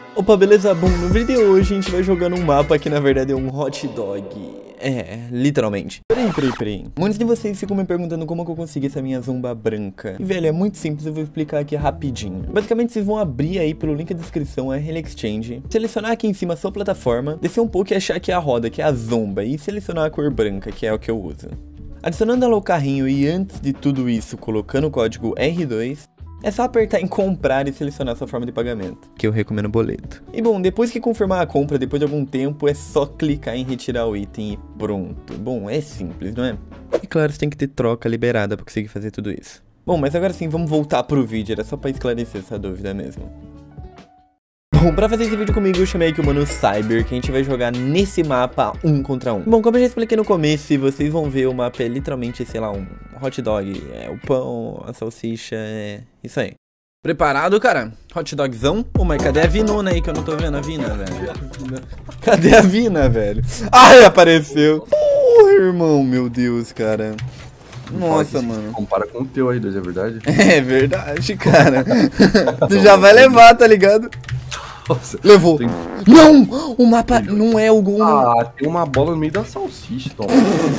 Opa, beleza? Bom, no vídeo de hoje a gente vai jogando um mapa que na verdade é um hot dog. É, literalmente. Peraí. Muitos de vocês ficam me perguntando como que eu consegui essa minha zomba branca. E velho, é muito simples, eu vou explicar aqui rapidinho. Basicamente vocês vão abrir aí pelo link da descrição a RL Exchange, selecionar aqui em cima a sua plataforma, descer um pouco e achar aqui a roda, que é a zomba, e selecionar a cor branca, que é o que eu uso. Adicionando ela ao carrinho e antes de tudo isso colocando o código R2, é só apertar em comprar e selecionar sua forma de pagamento, que eu recomendo boleto. E bom, depois que confirmar a compra, depois de algum tempo, é só clicar em retirar o item e pronto. Bom, é simples, não é? E claro, você tem que ter troca liberada pra conseguir fazer tudo isso. Bom, mas agora sim, vamos voltar pro vídeo, era só pra esclarecer essa dúvida mesmo. Bom, pra fazer esse vídeo comigo eu chamei aqui o mano Cyber, que a gente vai jogar nesse mapa 1 contra 1. Bom, como eu já expliquei no começo, vocês vão ver, o mapa é literalmente, sei lá, um hot dog. É o pão, a salsicha, é isso aí. Preparado, cara? Hot dogzão? Pô, mas cadê a vinona aí que eu não tô vendo a vina, velho? Cadê a vina, velho? Ai, apareceu! Porra, irmão, meu Deus, cara. Nossa, mano. Compara com o teu R2, é verdade? É verdade, cara. Tu já vai levar, tá ligado? Nossa, levou. Tem... Não! O mapa não é o gol. Ah, tem uma bola no meio da salsicha, Tom.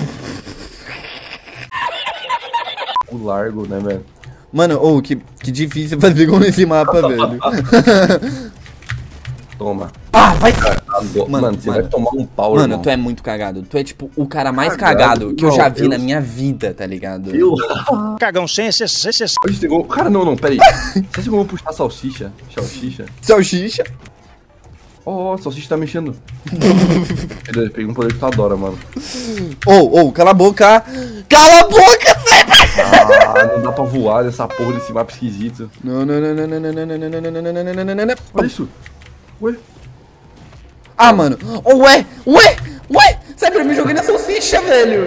O largo, né, velho? Mano, que difícil fazer gol nesse mapa, velho. Toma. Ah, vai! Mano, você vai tomar um pau, mano, irmão. tu é muito cagado. Tu é, tipo, o cara mais cagado que eu já vi na minha vida, tá ligado? Cagão sem Olha, cara, não, pera aí. Você chegou a puxar a salsicha? Salsicha? Ó, a salsicha tá mexendo. Peguei um poder que tu adora, mano. Cala a boca! Cala a boca, sempre! Ah, não dá pra voar nessa porra desse mapa esquisito. Não. Olha isso. Ué? Ah, mano. Ué! Sai pra mim, joguei na salsicha, velho!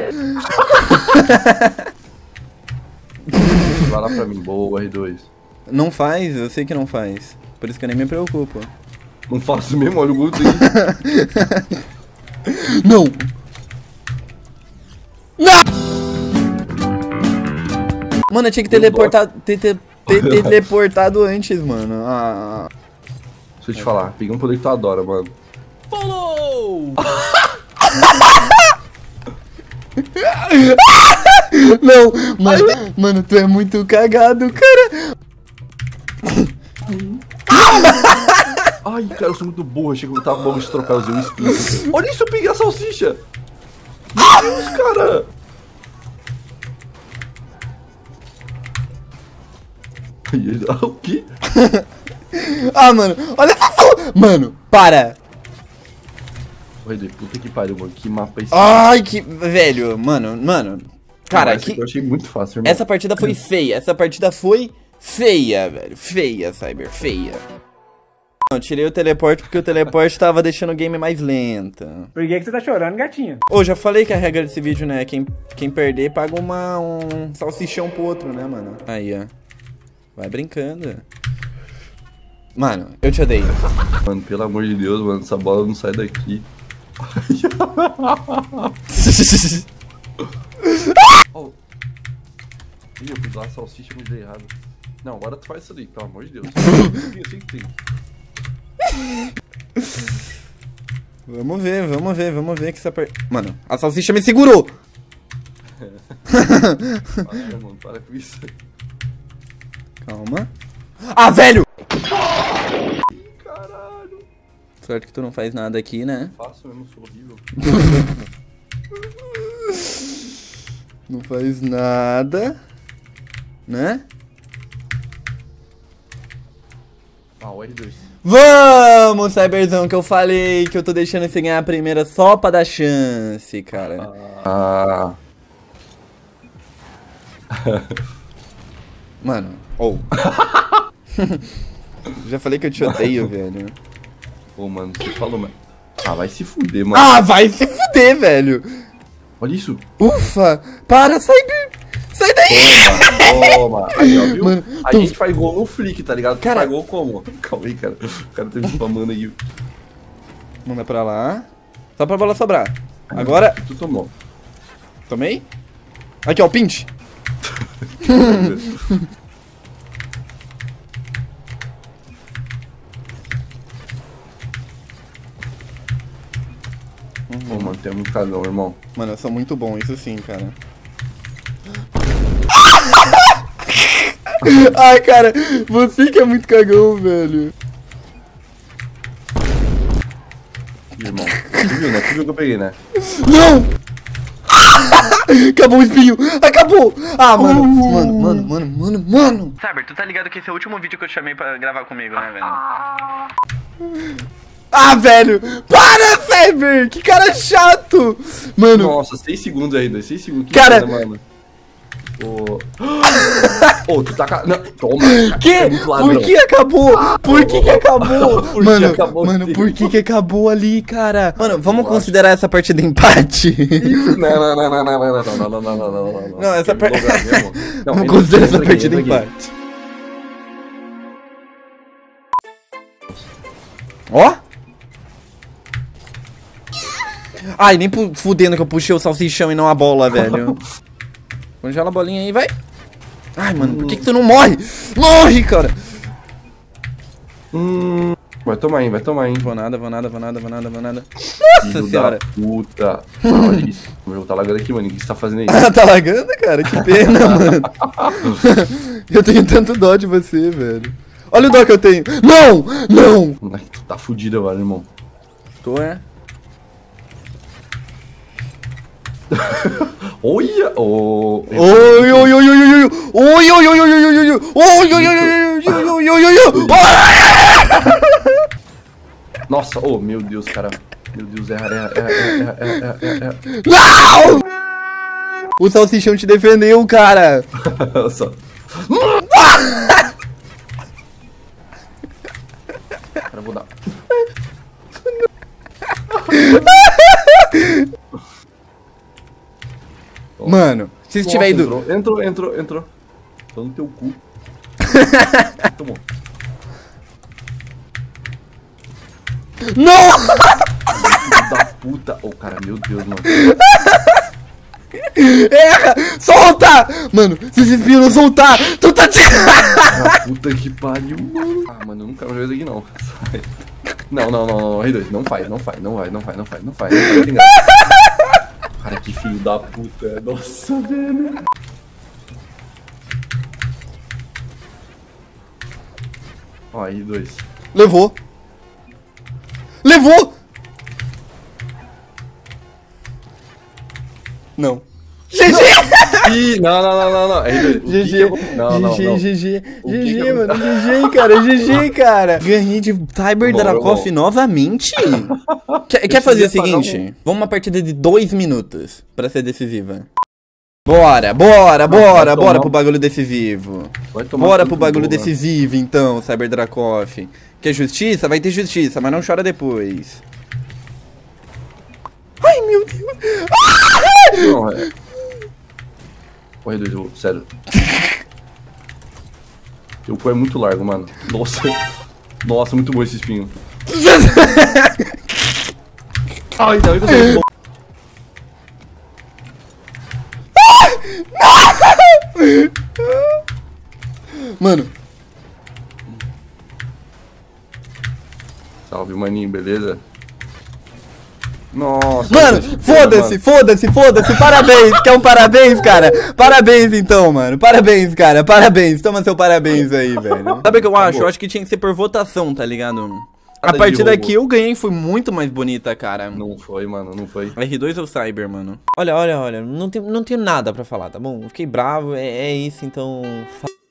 Vai lá pra mim, boa, R2. Não faz, eu sei que não faz. Por isso que eu nem me preocupo. Não faço mesmo, olha o gol dele. Não! Mano, eu tinha que teleportar, ter teleportado antes, mano. Ah. Deixa eu te falar, peguei um poder que tu adora, mano. Follow! Não, mano, tu é muito cagado, cara. Ai, cara, eu sou muito burro, achei que eu tava bom de trocar os espinhos. Olha isso, eu peguei a salsicha. Meu Deus, cara. O quê? Ah, mano, olha essa... Mano, para. R2, puta que pariu, mano, que mapa é esse? Ai, que... Velho, mano. Cara, que... Eu achei muito fácil, irmão. Essa partida foi feia, velho. Feia, Cyber, feia. Eu tirei o teleporte porque o teleporte tava deixando o game mais lento. Por que você tá chorando, gatinha? Ô, já falei que a regra desse vídeo, né, quem perder paga um salsichão pro outro, né, mano? Aí, ó. Vai brincando. Mano, eu te odeio. Mano, pelo amor de Deus, mano, essa bola não sai daqui. Oh. Ih, eu fiz lá a salsicha e me dei errado. Não, agora tu faz isso ali, pelo amor de Deus. Eu sei que tem. Vamos ver que essa Mano, a salsicha me segurou! Para, mano, para com isso. Calma. Ah, velho! Caralho. Sorte que tu não faz nada aqui, né? Faço mesmo, sou horrível. Não faz nada. Né? Ah, o R2. Vamos, Cyberzão, que eu falei que eu tô deixando você ganhar a primeira só pra dar chance, cara. Ah. Mano, já falei que eu te odeio, velho. Pô, mano, você falou, mano. Ah, vai se fuder, mano. Ah, vai se fuder, velho. Olha isso. Ufa, para, Cyber. Sai daí! Toma! Aí, ó, viu? Mano, a gente faz gol no flick, tá ligado? Cara... Faz gol como? Calma aí, cara. O cara tá me spamando aí. Manda pra lá. Só pra bola sobrar. Agora... Tu tomou. Tomei? Aqui, ó, o pinch. Pô, mano, tem muito cagão, irmão. Mano, eu sou muito bom, isso sim, cara. Ai, cara, você que é muito cagão, velho. Irmão, você viu, né? Você viu que eu peguei, né? Não! Acabou o espinho! Acabou! Ah, mano. Cyber, tu tá ligado que esse é o último vídeo que eu te chamei pra gravar comigo, né, velho? Ah, velho! Para, Cyber! Que cara chato! Mano... Nossa, 6 segundos aí, 6 segundos. Que cara... merda, mano. Ô, tu tá... Não, toma. Que? É muito ladrão. Por que acabou? Por que acabou? Porque acabou Mano, sim. por que acabou ali, cara? Mano, vamos considerar essa partida empate? Não. Não, essa partida... Não, Vamos considerar essa partida empate. Ó! Ai, nem fudendo que eu puxei o salsichão e não a bola, velho. Congela a bolinha aí, vai. Ai, mano, por que tu não morre? Morre, cara! Vai tomar, hein, vai tomar, hein. Vou nada. Nossa Filho senhora. da puta. Olha isso. O meu tá lagando aqui, mano. O que você tá fazendo aí? Tá lagando, cara? Que pena, mano. Eu tenho tanto dó de você, velho. Olha o dó que eu tenho. Não! Tu tá fudido agora, irmão. Tô, é? Olha! Nossa, oh, meu Deus, cara. Meu Deus, erra. Não! O salsichão te defendeu, cara. Só. Cara, vou dar. Mano, se estiver indo... Entrou. Tô no teu cu. Tomou. Não! Filho da puta. Oh, cara, meu Deus, mano. Erra! Solta! Mano, se esse espinho não soltar, tu tá tirando! Ah, puta que pariu, mano. Ah, mano, eu não quero jogar isso aqui, não. Sai. Não. R2, não vai. Cara, que filho da puta. Nossa, velho. Ó, R2. Levou! Não. GG! Ih, não. R2. GG, mano. GG, cara. Ganhei de Cyberdrakov novamente. Quer fazer o seguinte? Vamos uma partida de 2 minutos pra ser decisiva. Bora pro bagulho decisivo. Bora pro bagulho decisivo, então, Cyberdrakov. Quer justiça? Vai ter justiça, mas não chora depois. Ai, meu Deus. Não, é. Ô, R2, sério. Teu cu é muito largo, mano. Nossa, muito bom esse espinho. Ai, não, eu sei. Mano. Salve, maninho, beleza? Nossa. Mano, foda-se. Parabéns. Quer um parabéns, cara? Parabéns, então, mano. Parabéns, cara. Parabéns. Toma seu parabéns aí, velho. Sabe o que eu acho? Eu acho que tinha que ser por votação, tá ligado? A partida que eu ganhei foi muito mais bonita, cara. Não foi, mano, não foi. R2 ou Cyber, mano? Olha. Não tenho nada pra falar, tá bom? Eu fiquei bravo, é isso, então...